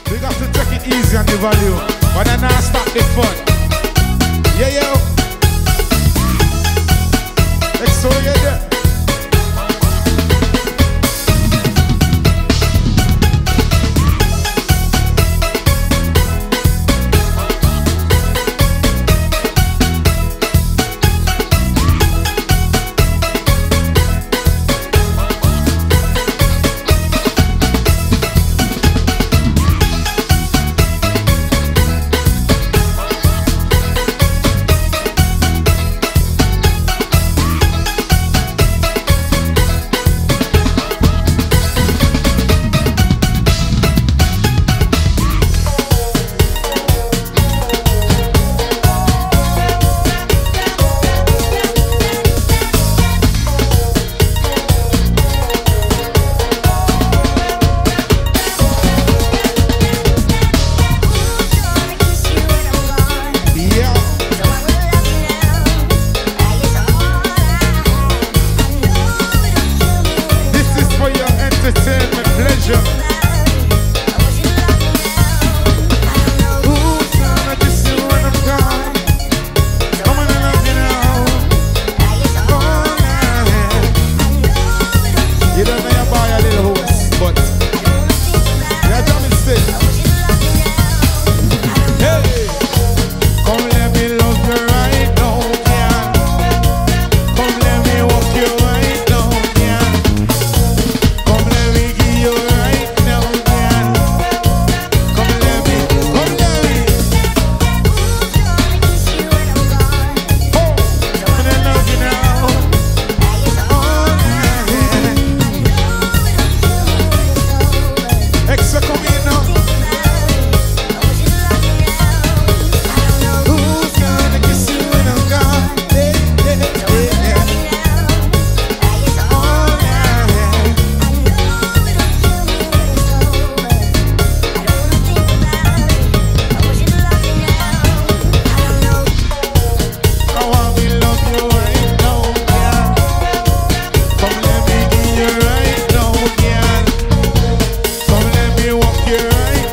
We got to take it easy on the volume, but then I stop the fun. Yeah, yeah. Let's show you there. Entertainment, pleasure. Who's gonna kiss you when I'm gone? Come on and love you now. Oh, yeah. You don't know your boy a little horse, but you're drumming still. Hey, come let me love you right now, yeah. Come let me walk you right now, yeah. Come let me give you right now, yeah. Come let me. Oh, I'm gonna love you now. Oh, yeah. Extra come in now. Who's gonna kiss you when I'm gone? Yeah, yeah, yeah. Oh, yeah. I want me love you right now, yeah. Come let me give you right now, yeah. Come let me walk you right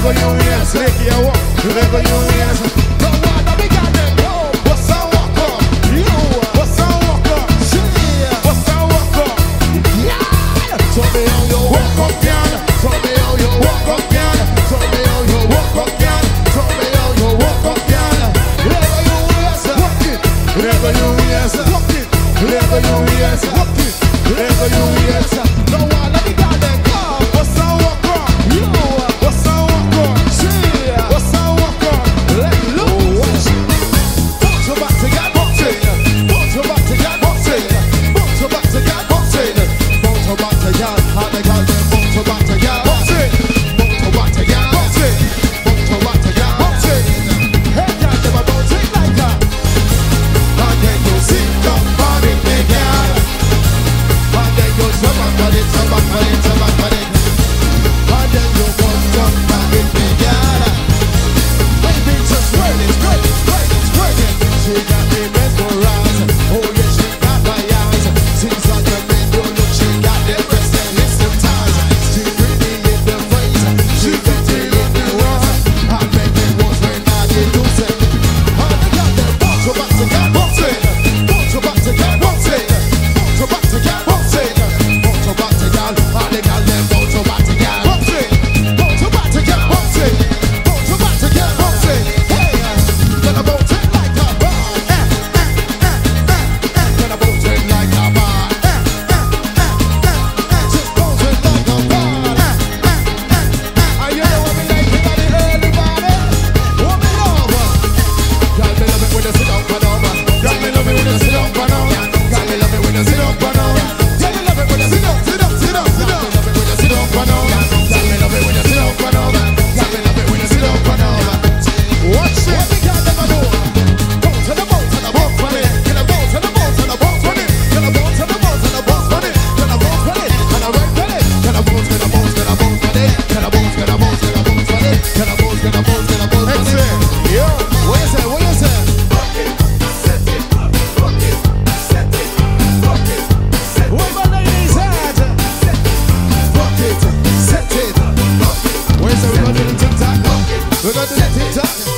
Lego you yes, Lego you walk. Lego you yes. The one that we got them go. What's a walker? You. What's a walker? She. What's a walker? Yeah. Tell me how you walk up, girl. Tell me how you walk up, girl. Tell me how you walk up, girl. Tell me how you walk up, girl. Lego you yes, walk it. Lego you yes, walk it. Lego you yes, walk it. Lego you yes. The one that we got them go. What's a walker? You. What's a walker? She. What's a walker? Let loose. Bounce your back to God, bounce it. Bounce your back to God, bounce it. Bounce your back to God, bounce it. Bounce your back to God. How they call them? Bounce your back to God, bounce it. Bounce your back to God, bounce it. Bounce your back to God, bounce it. Hey, God, never bounce it like that. And then you sit down on it, big girl. And then you come back on it, come back on it, come back on it. And then you bounce up on it, big girl. Baby, just spread it, spread it, spread it, spread it. She got me mesmerized. Oh yeah, she got my eyes. Seems like a man you look, she got the breast and hypnotized. She pretty in the face, she pretty in the eyes. I make it once when I get loose it. And I got that bounce your back to God, bounce it. Bounce your back to God, bounce it. Bounce your back to God, bounce it. Bounce your back to God, and they got them bounce your back to God, bounce it. Bounce your back to God, bounce it. Bounce your back to God, bounce it. Hey, gonna bounce it like a bar. Gonna bounce it like a bar. Just bounce it like a bar. And you know what me like in the early morning? What me love? Girl, me love it when you sit down for over. Girl, me love it when you sit down for over. Girl, me love it when you sit down for over. Girl, me love it when you sit down, sit down, sit down, sit down. Me love it when you sit down for over. Girl, me love it when you sit down for over. Girl, me love it when you sit down for over. Watch it. What the girl never do? Bounce and a bounce and a bounce for it. Can I bounce and a bounce and a bounce for it? Can I bounce and a bounce and a bounce for it? Can I bounce for it? Can I ride for it? Can I bounce? Can I bounce? Can I bounce for it? Can I bounce? Can I bounce? Can I bounce for it? Can I bounce? Can I bounce? Can I bounce for it? Yo, what you say? What you say? Rock it, set it up, rock it, set it, rock it, set it. Where my ladies at? Rock it, set it, rock it. What you say? We gonna do the TikTok? We gonna do the TikTok?